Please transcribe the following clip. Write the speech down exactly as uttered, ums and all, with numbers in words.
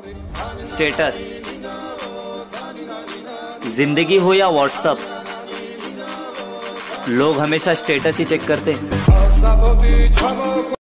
Status, जिंदगी हो या व्हाट्सएप, लोग हमेशा स्टेटस ही चेक करते हैं।